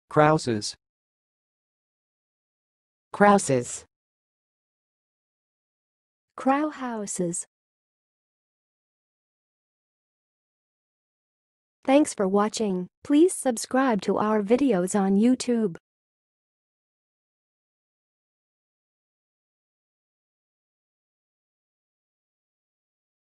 Krauses. Krauses. Krauses. Thanks for watching. Please subscribe to our videos on YouTube.